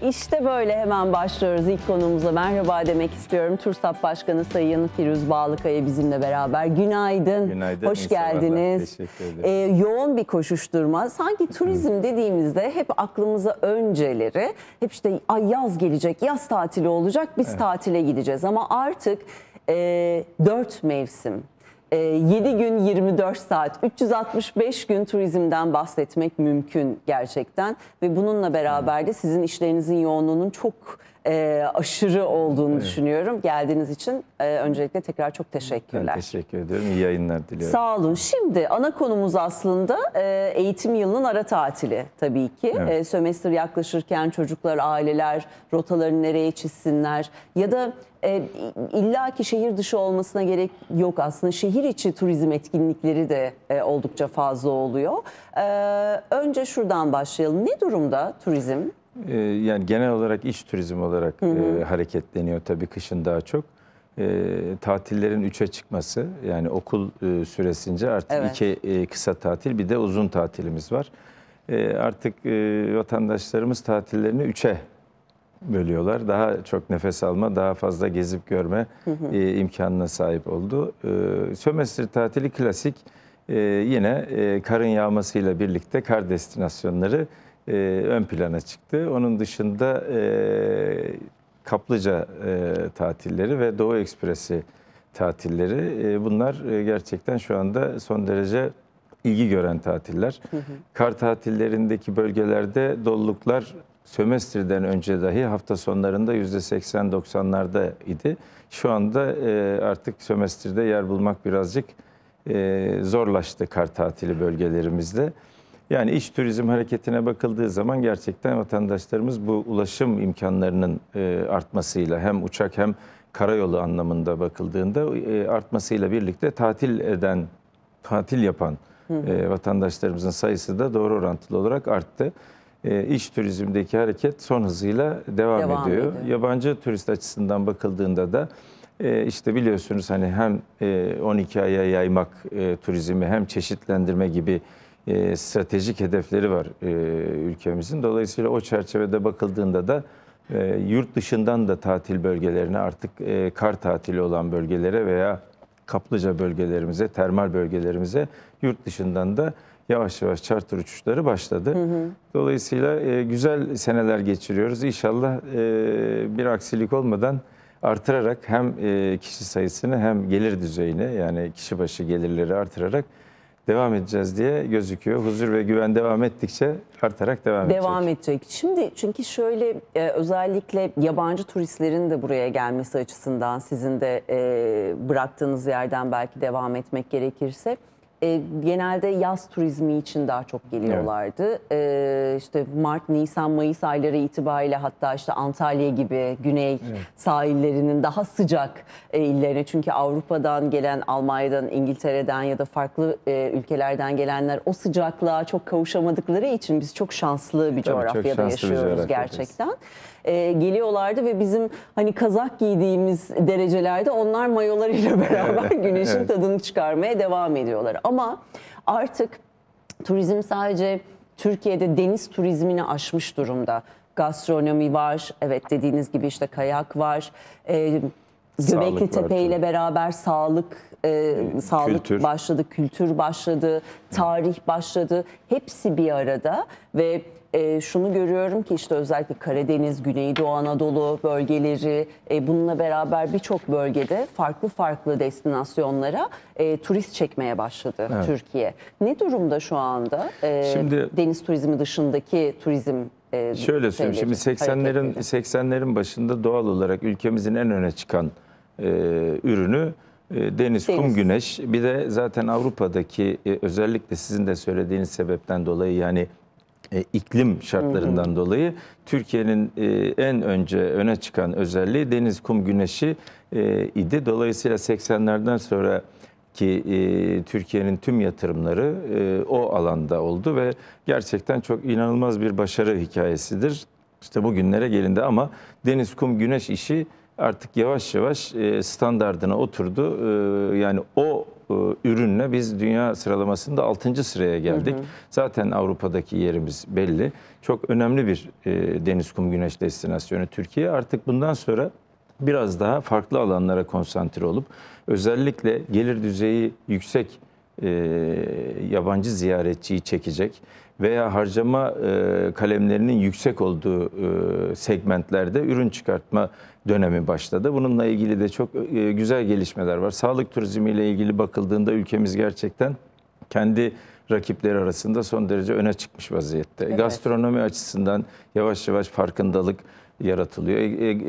İşte böyle hemen başlıyoruz ilk konumuza. Merhaba demek istiyorum. TURSAP Başkanı Sayın Firuz Bağlıkaya bizimle beraber. Günaydın. Günaydın. Hoş geldiniz. Teşekkür ederim. Yoğun bir koşuşturma. Sanki turizm dediğimizde hep aklımıza önceleri hep işte ay yaz gelecek, yaz tatili olacak, biz tatile gideceğiz. Ama artık 4 mevsim. 7 gün 24 saat 365 gün turizmden bahsetmek mümkün gerçekten ve bununla beraber de sizin işlerinizin yoğunluğunun çok aşırı olduğunu düşünüyorum. Geldiğiniz için öncelikle tekrar çok teşekkürler. Ben teşekkür ediyorum. İyi yayınlar diliyorum. Sağ olun. Şimdi ana konumuz aslında eğitim yılının ara tatili tabii ki. Evet. Sömestr yaklaşırken çocuklar, aileler rotalarını nereye çizsinler ya da illa ki şehir dışı olmasına gerek yok aslında. Şehir içi turizm etkinlikleri de oldukça fazla oluyor. Önce şuradan başlayalım. Ne durumda turizm? Yani genel olarak iç turizm olarak hareketleniyor tabii kışın daha çok. Tatillerin 3'e çıkması, yani okul süresince artık 2 kısa tatil, bir de uzun tatilimiz var. Artık vatandaşlarımız tatillerini 3'e bölüyorlar. Daha çok nefes alma, daha fazla gezip görme imkanına sahip oldu. Sömestr tatili klasik, yine karın yağmasıyla birlikte kar destinasyonları ön plana çıktı. Onun dışında kaplıca tatilleri ve Doğu Ekspresi tatilleri, bunlar gerçekten şu anda son derece ilgi gören tatiller. Kar tatillerindeki bölgelerde doluluklar sömestrden önce dahi hafta sonlarında %80-90'larda idi. Şu anda artık sömestrde yer bulmak birazcık zorlaştı kar tatili bölgelerimizde. Yani iç turizm hareketine bakıldığı zaman gerçekten vatandaşlarımız bu ulaşım imkanlarının artmasıyla, hem uçak hem karayolu anlamında bakıldığında artmasıyla birlikte tatil yapan vatandaşlarımızın sayısı da doğru orantılı olarak arttı. İç turizmdeki hareket son hızıyla devam ediyor. Yabancı turist açısından bakıldığında da işte biliyorsunuz hani hem 12 aya yaymak turizmi hem çeşitlendirme gibi stratejik hedefleri var ülkemizin. Dolayısıyla o çerçevede bakıldığında da yurt dışından da tatil bölgelerine, artık kar tatili olan bölgelere veya kaplıca bölgelerimize, termal bölgelerimize yurt dışından da yavaş yavaş charter uçuşları başladı. Dolayısıyla güzel seneler geçiriyoruz. İnşallah bir aksilik olmadan artırarak hem kişi sayısını hem gelir düzeyini, yani kişi başı gelirleri artırarak devam edeceğiz diye gözüküyor. Huzur ve güven devam ettikçe artarak devam edecek. Şimdi çünkü şöyle özellikle yabancı turistlerin de buraya gelmesi açısından sizin de bıraktığınız yerden belki devam etmek gerekirse genelde yaz turizmi için daha çok geliyorlardı. İşte Mart, Nisan, Mayıs ayları itibariyle hatta işte Antalya gibi güney sahillerinin daha sıcak illerine, çünkü Avrupa'dan gelen, Almanya'dan, İngiltere'den ya da farklı ülkelerden gelenler o sıcaklığa çok kavuşamadıkları için biz çok şanslı bir coğrafyada yaşıyoruz gerçekten. Geliyorlardı ve bizim hani kazak giydiğimiz derecelerde onlar mayolarıyla beraber güneşin tadını çıkarmaya devam ediyorlar. Ama artık turizm sadece Türkiye'de deniz turizmini aşmış durumda. Gastronomi var, evet dediğiniz gibi işte kayak var, Göbekli Tepe ile beraber sağlık kültür başladı, kültür başladı, tarih başladı. Hepsi bir arada ve şunu görüyorum ki işte özellikle Karadeniz, Güneydoğu Anadolu bölgeleri, bununla beraber birçok bölgede farklı destinasyonlara turist çekmeye başladı Türkiye. Ne durumda şu anda şimdi, deniz turizmi dışındaki turizm? Şöyle söyleyeyim, şimdi 80'lerin başında doğal olarak ülkemizin en öne çıkan ürünü deniz, kum, güneş. Bir de zaten Avrupa'daki özellikle sizin de söylediğiniz sebepten dolayı, yani iklim şartlarından dolayı Türkiye'nin en önce öne çıkan özelliği deniz, kum, güneşi idi. Dolayısıyla 80'lerden sonra ki Türkiye'nin tüm yatırımları o alanda oldu ve gerçekten çok inanılmaz bir başarı hikayesidir. İşte bugünlere gelindi ama deniz, kum, güneş işi artık yavaş yavaş standardına oturdu. Yani o ürünle biz dünya sıralamasında 6. sıraya geldik. Zaten Avrupa'daki yerimiz belli. Çok önemli bir deniz, kum, güneş destinasyonu Türkiye. Artık bundan sonra biraz daha farklı alanlara konsantre olup özellikle gelir düzeyi yüksek yabancı ziyaretçiyi çekecek veya harcama kalemlerinin yüksek olduğu segmentlerde ürün çıkartma dönemi başladı. Bununla ilgili de çok güzel gelişmeler var. Sağlık turizmiyle ilgili bakıldığında ülkemiz gerçekten kendi rakipleri arasında son derece öne çıkmış vaziyette. Evet. Gastronomi açısından yavaş yavaş farkındalık yaratılıyor.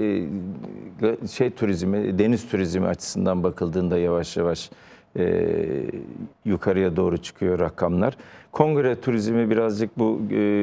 Turizmi, deniz turizmi açısından bakıldığında yavaş yavaş yukarıya doğru çıkıyor rakamlar. Kongre turizmi birazcık bu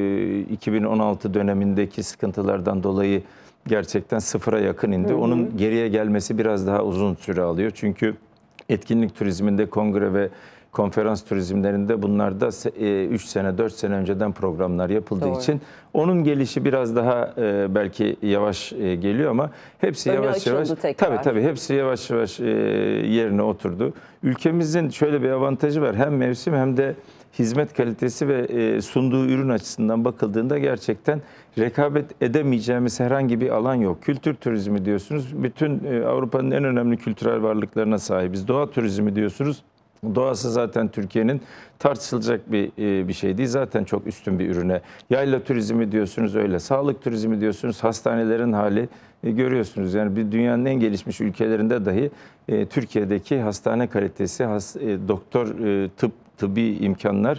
2016 dönemindeki sıkıntılardan dolayı gerçekten sıfıra yakın indi. Onun geriye gelmesi biraz daha uzun süre alıyor. Çünkü etkinlik turizminde, kongre ve konferans turizmlerinde bunlarda 3 sene, 4 sene önceden programlar yapıldığı Doğru. için onun gelişi biraz daha belki yavaş geliyor ama hepsi Önü yavaş yavaş açıldı tekrar. tabii hepsi yavaş yavaş yerine oturdu. Ülkemizin şöyle bir avantajı var. Hem mevsim hem de hizmet kalitesi ve sunduğu ürün açısından bakıldığında gerçekten rekabet edemeyeceğimiz herhangi bir alan yok. Kültür turizmi diyorsunuz. Bütün Avrupa'nın en önemli kültürel varlıklarına sahibiz. Doğa turizmi diyorsunuz. Doğası zaten Türkiye'nin tartışılacak bir şey değil. Zaten çok üstün bir ürüne. Yayla turizmi diyorsunuz öyle. Sağlık turizmi diyorsunuz. Hastanelerin hali görüyorsunuz. Yani bir dünyanın en gelişmiş ülkelerinde dahi Türkiye'deki hastane kalitesi, doktor, tıbbi imkanlar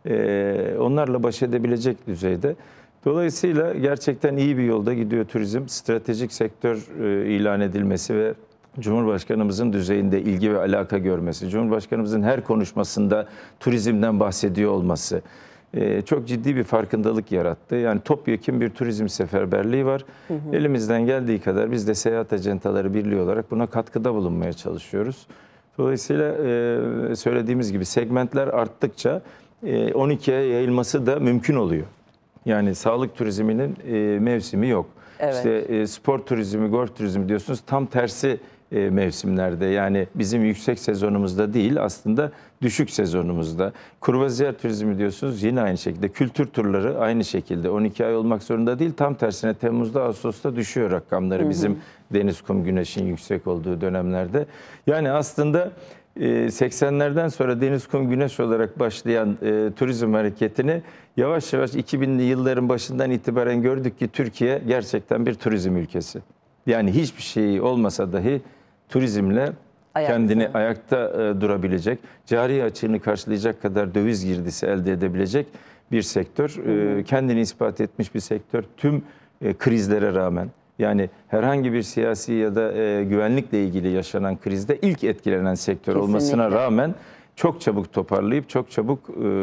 onlarla baş edebilecek düzeyde. Dolayısıyla gerçekten iyi bir yolda gidiyor turizm. Stratejik sektör ilan edilmesi ve Cumhurbaşkanımızın düzeyinde ilgi ve alaka görmesi, Cumhurbaşkanımızın her konuşmasında turizmden bahsediyor olması çok ciddi bir farkındalık yarattı. Yani topyekun bir turizm seferberliği var. Elimizden geldiği kadar biz de Seyahat Ajantaları Birliği olarak buna katkıda bulunmaya çalışıyoruz. Dolayısıyla söylediğimiz gibi segmentler arttıkça 12'ye yayılması da mümkün oluyor. Yani sağlık turizminin mevsimi yok. Evet. İşte spor turizmi, golf turizmi diyorsunuz. Tam tersi mevsimlerde, yani bizim yüksek sezonumuzda değil, aslında düşük sezonumuzda. Kruvaziyer turizmi diyorsunuz, yine aynı şekilde. Kültür turları aynı şekilde. 12 ay olmak zorunda değil. Tam tersine Temmuz'da, Ağustos'ta düşüyor rakamları bizim deniz, kum, güneşin yüksek olduğu dönemlerde. Yani aslında 80'lerden sonra deniz, kum, güneş olarak başlayan turizm hareketini yavaş yavaş 2000'li yılların başından itibaren gördük ki Türkiye gerçekten bir turizm ülkesi. Yani hiçbir şey olmasa dahi turizmle kendini ayakta durabilecek, cari açığını karşılayacak kadar döviz girdisi elde edebilecek bir sektör. Kendini ispat etmiş bir sektör tüm krizlere rağmen. Yani herhangi bir siyasi ya da güvenlikle ilgili yaşanan krizde ilk etkilenen sektör Kesinlikle. olmasına rağmen çok çabuk toparlayıp çok çabuk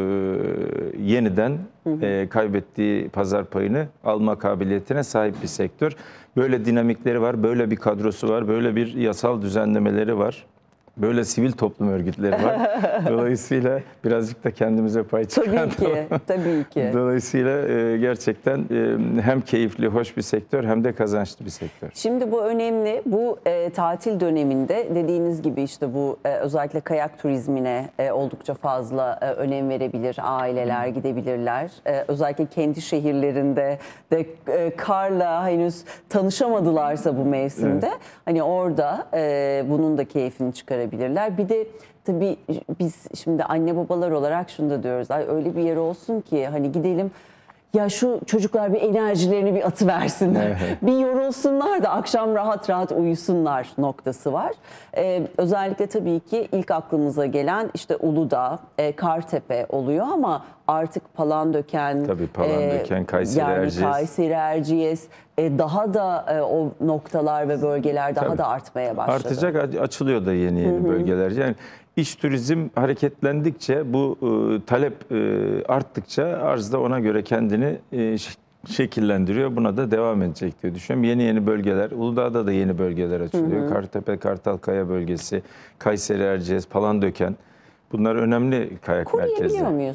yeniden kaybettiği pazar payını alma kabiliyetine sahip bir sektör. Böyle dinamikleri var, böyle bir kadrosu var, böyle bir yasal düzenlemeleri var. Böyle sivil toplum örgütleri var. Dolayısıyla birazcık da kendimize pay çıkartalım. Tabii ki, tabii ki. Dolayısıyla gerçekten hem keyifli, hoş bir sektör hem de kazançlı bir sektör. Şimdi bu önemli. Bu tatil döneminde dediğiniz gibi işte bu özellikle kayak turizmine oldukça fazla önem verebilir. Aileler gidebilirler. Özellikle kendi şehirlerinde de karla henüz tanışamadılarsa bu mevsimde hani orada bunun da keyfini çıkarabilirler. Bir de tabii biz şimdi anne babalar olarak şunu da diyoruz. Ay öyle bir yer olsun ki hani gidelim, ya şu çocuklar bir enerjilerini bir atıversinler. Evet. Bir yorulsunlar da akşam rahat rahat uyusunlar noktası var. Özellikle tabii ki ilk aklımıza gelen işte Uludağ, Kartepe oluyor ama artık Palandöken, Tabii Palandöken, Kayseri, yani Erciyes. Kayseri, Erciyes daha da o noktalar ve bölgeler daha Tabii. da artmaya başladı. Artacak, açılıyor da yeni bölgeler. Yani iç turizm hareketlendikçe, bu talep arttıkça arz da ona göre kendini şekillendiriyor. Buna da devam edecek diye düşünüyorum. Yeni bölgeler, Uludağ'da da yeni bölgeler açılıyor. Kartepe, Kartalkaya bölgesi, Kayseri, Erciyes, Palandöken. Bunlar önemli kayak merkezleri. Koruyabiliyor muyuz?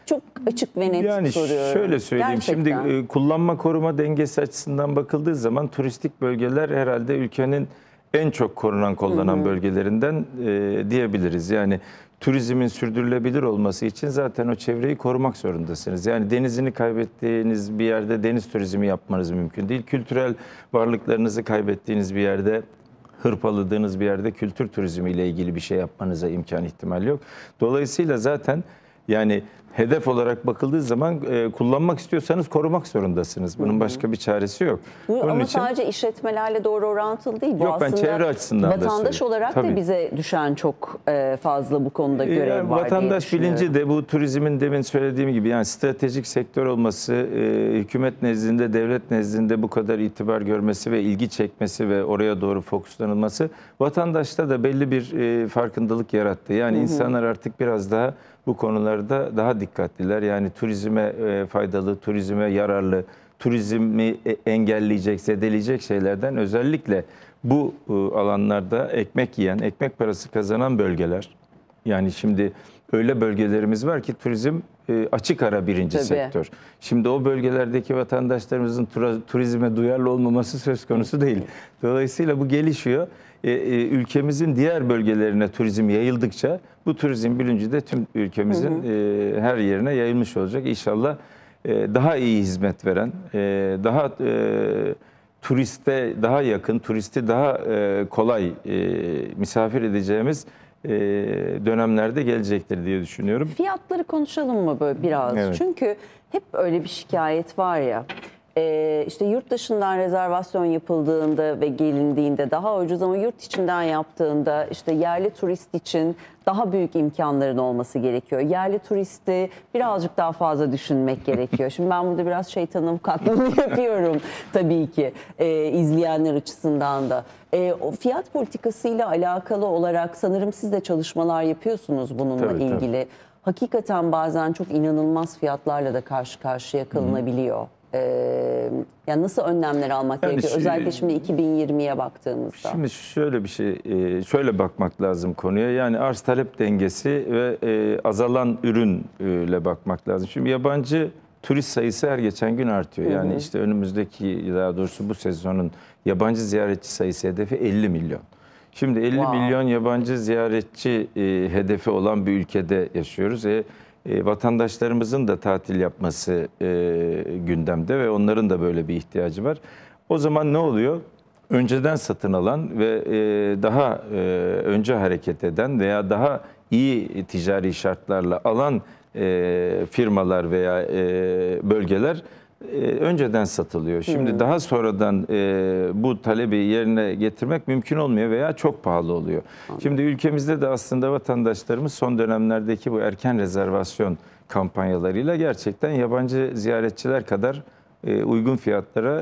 Çok açık ve net Yani soruyorum. şöyle söyleyeyim, Gerçekten. şimdi kullanma koruma dengesi açısından bakıldığı zaman turistik bölgeler herhalde ülkenin en çok korunan kollanan bölgelerinden diyebiliriz. Yani turizmin sürdürülebilir olması için zaten o çevreyi korumak zorundasınız. Yani denizini kaybettiğiniz bir yerde deniz turizmi yapmanız mümkün değil. Kültürel varlıklarınızı kaybettiğiniz bir yerde, hırpaladığınız bir yerde kültür turizmi ile ilgili bir şey yapmanıza imkan ihtimal yok. Dolayısıyla zaten yani hedef olarak bakıldığı zaman kullanmak istiyorsanız korumak zorundasınız. Bunun başka bir çaresi yok. Bu Bunun ama için sadece işletmelerle doğru orantılı değil. Bu Yok, ben aslında çevre açısından da vatandaş söylüyorum. olarak Tabii. da bize düşen çok fazla bu konuda görev Yani var diye vatandaş düşünüyorum. bilinci de bu turizmin demin söylediğim gibi yani stratejik sektör olması, hükümet nezdinde, devlet nezdinde bu kadar itibar görmesi ve ilgi çekmesi ve oraya doğru fokuslanılması vatandaşta da belli bir farkındalık yarattı. Yani insanlar artık biraz daha bu konularda daha dikkatliler. Yani turizme faydalı, turizme yararlı, turizmi engelleyecek, zedeleyecek şeylerden özellikle bu alanlarda ekmek yiyen, ekmek parası kazanan bölgeler. Yani şimdi öyle bölgelerimiz var ki turizm açık ara birinci Tabii. sektör. Şimdi o bölgelerdeki vatandaşlarımızın turizme duyarlı olmaması söz konusu değil. Dolayısıyla bu gelişiyor. Ülkemizin diğer bölgelerine turizm yayıldıkça bu turizm bilinci de tüm ülkemizin her yerine yayılmış olacak. İnşallah daha iyi hizmet veren, daha turiste daha yakın, turisti daha kolay misafir edeceğimiz dönemlerde gelecektir diye düşünüyorum. Fiyatları konuşalım mı böyle biraz? Evet. Çünkü hep öyle bir şikayet var ya. İşte yurt dışından rezervasyon yapıldığında ve gelindiğinde daha ucuz ama yurt içinden yaptığında işte yerli turist için daha büyük imkanların olması gerekiyor. Yerli turisti birazcık daha fazla düşünmek gerekiyor. Şimdi ben burada biraz şeytan avukatlığını yapıyorum tabii ki izleyenler açısından da. O fiyat politikasıyla alakalı olarak sanırım siz de çalışmalar yapıyorsunuz bununla Tabii, ilgili. Hakikaten bazen çok inanılmaz fiyatlarla da karşı karşıya kalınabiliyor. Yani nasıl önlemler almak Yani gerekiyor? Özellikle şimdi 2020'ye baktığımızda. Şimdi şöyle bir şey, şöyle bakmak lazım konuya. Yani arz talep dengesi ve azalan ürünle bakmak lazım. Şimdi yabancı turist sayısı her geçen gün artıyor. Yani işte önümüzdeki, daha doğrusu bu sezonun yabancı ziyaretçi sayısı hedefi 50 milyon. Şimdi 50 Wow. milyon yabancı ziyaretçi hedefi olan bir ülkede yaşıyoruz. Vatandaşlarımızın da tatil yapması gündemde ve onların da böyle bir ihtiyacı var. O zaman ne oluyor? Önceden satın alan ve daha önce hareket eden veya daha iyi ticari şartlarla alan firmalar veya bölgeler önceden satılıyor. Şimdi daha sonradan bu talebi yerine getirmek mümkün olmuyor veya çok pahalı oluyor. Şimdi ülkemizde de aslında vatandaşlarımız son dönemlerdeki bu erken rezervasyon kampanyalarıyla gerçekten yabancı ziyaretçiler kadar uygun fiyatlara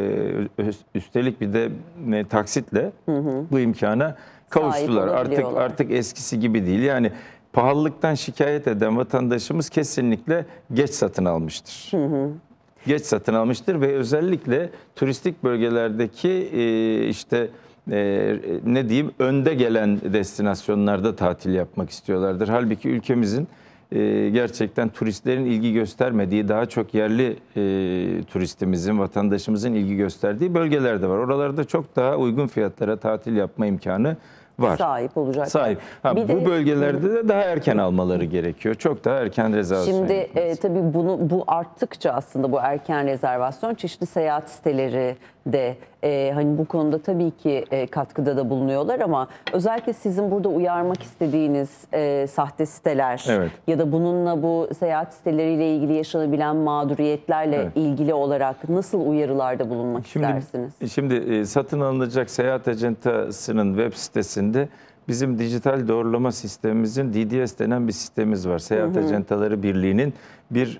üstelik bir de taksitle bu imkana kavuştular. olabiliyorlar. Artık eskisi gibi değil. Yani pahalılıktan şikayet eden vatandaşımız kesinlikle geç satın almıştır. Geç satın almıştır ve özellikle turistik bölgelerdeki işte ne diyeyim önde gelen destinasyonlarda tatil yapmak istiyorlardır. Halbuki ülkemizin gerçekten turistlerin ilgi göstermediği, daha çok yerli turistimizin, vatandaşımızın ilgi gösterdiği bölgeler de var. Oralarda çok daha uygun fiyatlara tatil yapma imkanı var. Sahip olacak. Sahip. Ha, Bir bu de- bölgelerde de daha erken almaları gerekiyor. Çok daha erken rezervasyon Şimdi yapması. tabii bu arttıkça aslında bu erken rezervasyon çeşitli seyahat siteleri de hani bu konuda tabii ki katkıda da bulunuyorlar ama özellikle sizin burada uyarmak istediğiniz sahte siteler Evet. ya da bununla bu seyahat siteleriyle ilgili yaşanabilen mağduriyetlerle Evet. ilgili olarak nasıl uyarılarda bulunmak istersiniz? Şimdi satın alınacak seyahat acentasının web sitesinde bizim dijital doğrulama sistemimizin DDS denen bir sistemimiz var. Seyahat Acentaları Birliği'nin bir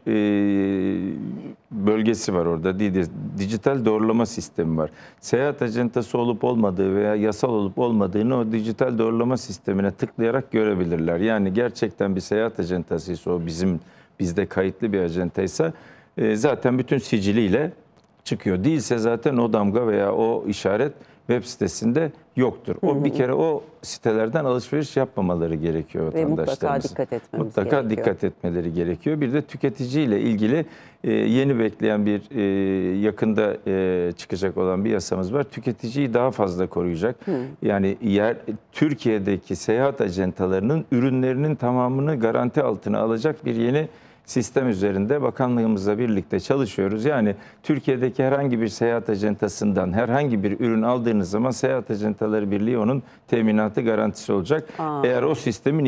bölgesi var orada. DDS, dijital doğrulama sistemi var. Seyahat acentası olup olmadığı veya yasal olup olmadığını o dijital doğrulama sistemine tıklayarak görebilirler. Yani gerçekten bir seyahat acentasıysa o bizde kayıtlı bir acentaysa zaten bütün siciliyle çıkıyor. Değilse zaten o damga veya o işaret web sitesinde yoktur. O bir kere o sitelerden alışveriş yapmamaları gerekiyor Ve mutlaka vatandaşlarımızın. dikkat etmemiz Mutlaka gerekiyor. dikkat etmeleri gerekiyor. Bir de tüketiciyle ilgili yeni bekleyen bir yakında çıkacak olan bir yasamız var. Tüketiciyi daha fazla koruyacak. Yani Türkiye'deki seyahat ajantalarının ürünlerinin tamamını garanti altına alacak bir yeni sistem üzerinde bakanlığımızla birlikte çalışıyoruz. Yani Türkiye'deki herhangi bir seyahat ajantasından herhangi bir ürün aldığınız zaman Seyahat Ajantaları Birliği onun teminatı, garantisi olacak. Eğer o sistemin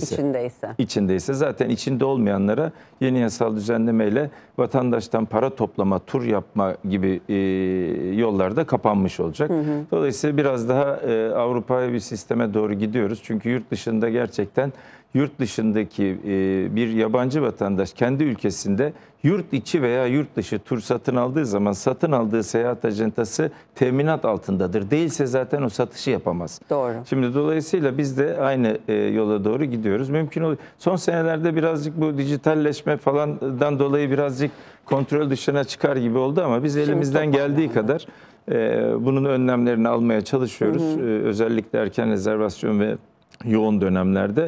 içindeyse zaten içinde olmayanlara yeni yasal düzenlemeyle vatandaştan para toplama, tur yapma gibi yollarda kapanmış olacak. Dolayısıyla biraz daha Avrupa'ya bir sisteme doğru gidiyoruz. Çünkü yurt dışında gerçekten yurt dışındaki bir yabancı vatandaş kendi ülkesinde yurt içi veya yurt dışı tur satın aldığı zaman satın aldığı seyahat ajantası teminat altındadır. Değilse zaten o satışı yapamaz. Doğru. Şimdi dolayısıyla biz de aynı yola doğru gidiyoruz. Mümkün oluyor. Son senelerde birazcık bu dijitalleşme falandan dolayı birazcık kontrol dışına çıkar gibi oldu ama biz elimizden geldiği kadar bunun önlemlerini almaya çalışıyoruz. Özellikle erken rezervasyon ve yoğun dönemlerde.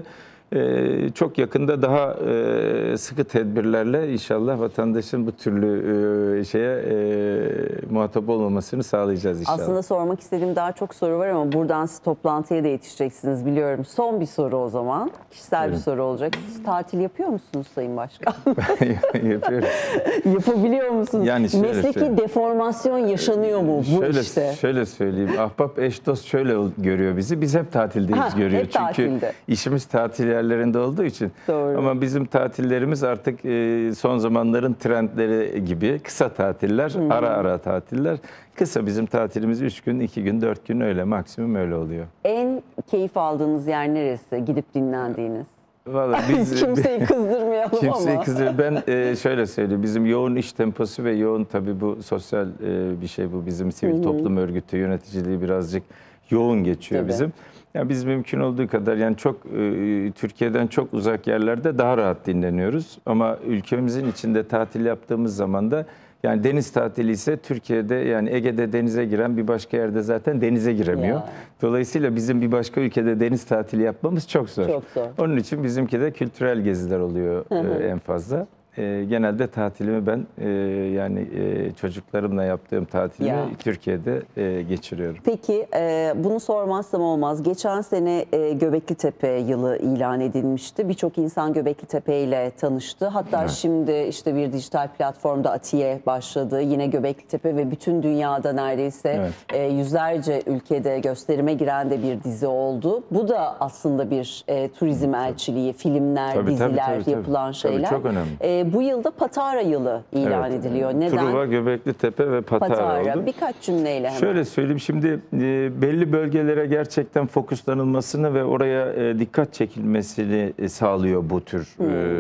Çok yakında daha sıkı tedbirlerle inşallah vatandaşın bu türlü şeye muhatap olmamasını sağlayacağız inşallah. Aslında sormak istediğim daha çok soru var ama buradan siz toplantıya da yetişeceksiniz biliyorum. Son bir soru o zaman. Kişisel bir soru olacak. Siz tatil yapıyor musunuz Sayın Başkan? Yapıyoruz. Yapabiliyor musunuz? Yani şöyle Mesleki söyleyeyim. deformasyon yaşanıyor mu bu işte? Şöyle söyleyeyim. Ahbap eş dost şöyle görüyor bizi. Biz hep tatildeyiz görüyor. Hep Çünkü tatilde. işimiz tatil yerlerinde olduğu için. Doğru. Ama bizim tatillerimiz artık son zamanların trendleri gibi kısa tatiller, ara ara tatiller. Kısa bizim tatilimiz 3 gün, 2 gün, 4 gün öyle maksimum öyle oluyor. En keyif aldığınız yer neresi? Gidip dinlendiğiniz? Vallahi biz Kimseyi kızdırmayalım kimseyi ama. Ben şöyle söyleyeyim. Bizim yoğun iş temposu ve yoğun tabii bu sosyal bir şey bu. Bizim sivil toplum örgütü yöneticiliği birazcık yoğun geçiyor Tabii. bizim. Yani biz mümkün olduğu kadar yani çok Türkiye'den çok uzak yerlerde daha rahat dinleniyoruz. Ama ülkemizin içinde tatil yaptığımız zaman da yani deniz tatili ise Türkiye'de yani Ege'de denize giren bir başka yerde zaten denize giremiyor. Ya. Dolayısıyla bizim bir başka ülkede deniz tatili yapmamız çok zor. Çok zor. Onun için bizimki de kültürel geziler oluyor en fazla. Genelde tatilimi ben çocuklarımla yaptığım tatilimi Ya. Türkiye'de geçiriyorum. Peki bunu sormazsam olmaz. Geçen sene Göbekli Tepe yılı ilan edilmişti. Birçok insan Göbekli Tepe ile tanıştı. Hatta şimdi işte bir dijital platformda Atiye başladı. Yine Göbekli Tepe ve bütün dünyada neredeyse yüzlerce ülkede gösterime giren de bir dizi oldu. Bu da aslında bir turizm elçiliği, filmler, diziler, yapılan şeyler. Tabii, çok önemli. Bu yılda Patara yılı ilan ediliyor. Neden? Truva, Göbekli Tepe ve Patara oldu. Birkaç cümleyle hemen. Şöyle söyleyeyim şimdi belli bölgelere gerçekten fokuslanılmasını ve oraya dikkat çekilmesini sağlıyor bu tür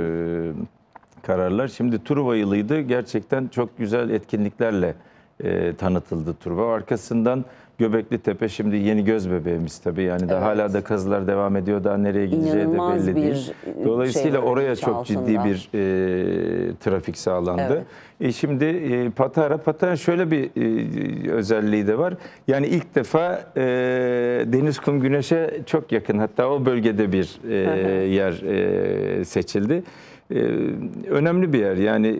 kararlar. Şimdi Truva yılıydı. Gerçekten çok güzel etkinliklerle tanıtıldı Truva. Arkasından Göbekli Tepe şimdi yeni göz bebeğimiz tabii. Yani daha hala da kazılar devam ediyor. Daha nereye gideceği İnanılmaz de belli değil. Dolayısıyla oraya çok ciddi bir trafik sağlandı. Şimdi Patara şöyle bir özelliği de var. Yani ilk defa deniz, kum, güneşe çok yakın. Hatta o bölgede bir yer seçildi. Önemli bir yer. Yani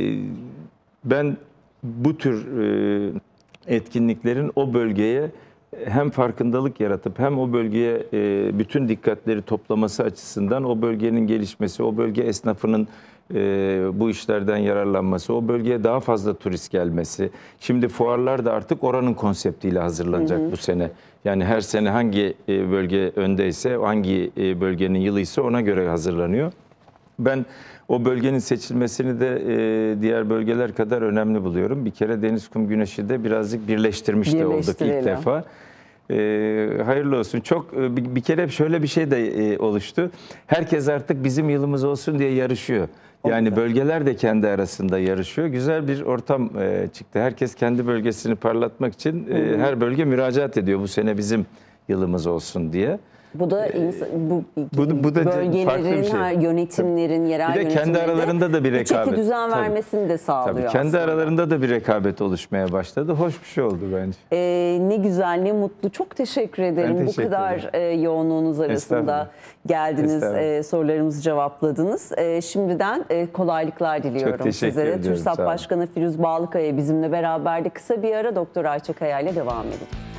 ben bu tür etkinliklerin o bölgeye hem farkındalık yaratıp hem o bölgeye bütün dikkatleri toplaması açısından o bölgenin gelişmesi, o bölge esnafının bu işlerden yararlanması, o bölgeye daha fazla turist gelmesi. Şimdi fuarlar da artık oranın konseptiyle hazırlanacak bu sene. Yani her sene hangi bölge öndeyse, hangi bölgenin yılıysa ona göre hazırlanıyor. Ben o bölgenin seçilmesini de diğer bölgeler kadar önemli buluyorum. Bir kere deniz, kum, güneşi de birazcık birleştirmiş de olduk ilk defa. Hayırlı olsun. Çok bir kere şöyle bir şey de oluştu. Herkes artık bizim yılımız olsun diye yarışıyor. Yani bölgeler de kendi arasında yarışıyor. Güzel bir ortam çıktı. Herkes kendi bölgesini parlatmak için her bölge müracaat ediyor. Bu sene bizim yılımız olsun diye. Bu da bu da farklı bir bölgelerin, şey. yönetimlerin, yerel Bir de kendi yönetimlerin aralarında da bir çeki rekabet. düzen Tabii. vermesini de sağlıyor Tabii kendi aslında. aralarında da bir rekabet oluşmaya başladı. Hoş bir şey oldu bence. Ne güzel, ne mutlu. Çok teşekkür ederim. Ben teşekkür Bu kadar yoğunluğunuz arasında Estağfurullah. geldiniz, Estağfurullah. sorularımızı cevapladınız. Şimdiden kolaylıklar diliyorum Çok teşekkür sizlere. ediyorum, TÜRSAP sağ olun. Başkanı Firuz Bağlıkaya bizimle beraberdi. Kısa bir ara Doktor Ayça Kaya ile devam edelim.